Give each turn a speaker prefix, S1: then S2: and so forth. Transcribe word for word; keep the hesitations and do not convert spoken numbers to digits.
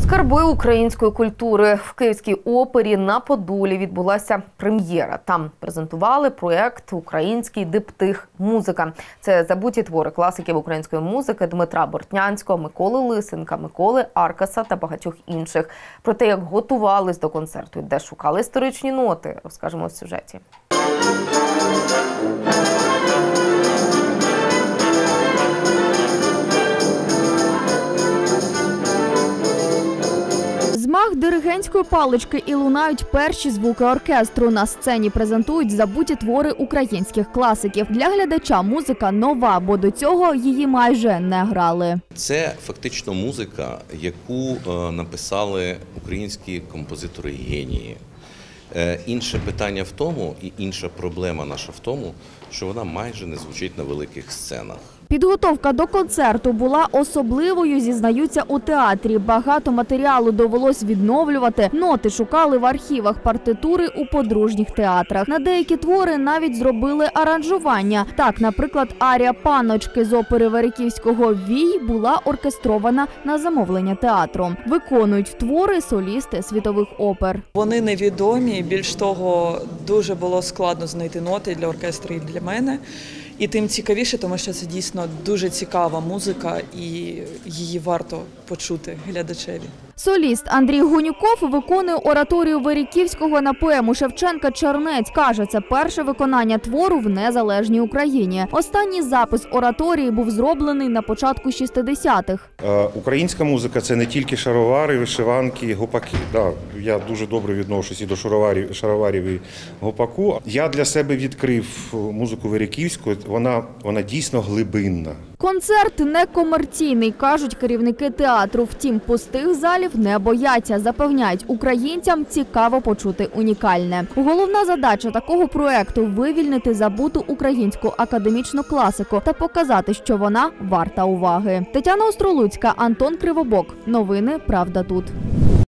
S1: Скарби української культури. В Київській опері на Подолі відбулася прем'єра. Там презентували проєкт «Український диптих. Музика». Це забуті твори класиків української музики Дмитра Бортнянського, Миколи Лисенка, Миколи Аркаса та багатьох інших. Про те, як готувались до концерту і де шукали історичні ноти, розкажемо в сюжеті.
S2: Змах диригентської палички і лунають перші звуки оркестру. На сцені презентують забуті твори українських класиків. Для глядача музика нова, бо до цього її майже не грали.
S3: Це фактично музика, яку е, написали українські композитори-генії. Е, інше питання в тому, і інша проблема наша в тому, що вона майже не звучить на великих сценах.
S2: Підготовка до концерту була особливою, зізнаються у театрі. Багато матеріалу довелось відновлювати. Ноти шукали в архівах, партитури у подружніх театрах. На деякі твори навіть зробили аранжування. Так, наприклад, арія «Панночки» з опери Вериківського «Вій» була оркестрована на замовлення театру. Виконують твори солісти світових опер.
S4: Вони невідомі, більш того, дуже було складно знайти ноти для оркестру і для мене. І тим цікавіше, тому що це дійсно дуже цікава музика і її варто почути глядачеві.
S2: Соліст Андрій Гунюков виконує ораторію Вериківського на поему Шевченка «Чернець». Каже, це перше виконання твору в незалежній Україні. Останній запис ораторії був зроблений на початку шістдесятих.
S5: Українська музика – це не тільки шаровари, вишиванки, гопаки. Да, я дуже добре відношусь і до шароварів, шароварів і гопаку. Я для себе відкрив музику Вериківську. Вона, вона дійсно глибинна.
S2: Концерт не комерційний, кажуть керівники театру. Втім, пустих залів не бояться. Запевняють, українцям цікаво почути унікальне. Головна задача такого проєкту – вивільнити забуту українську академічну класику та показати, що вона варта уваги. Тетяна Остролуцька, Антон Кривобок. Новини «Правда тут».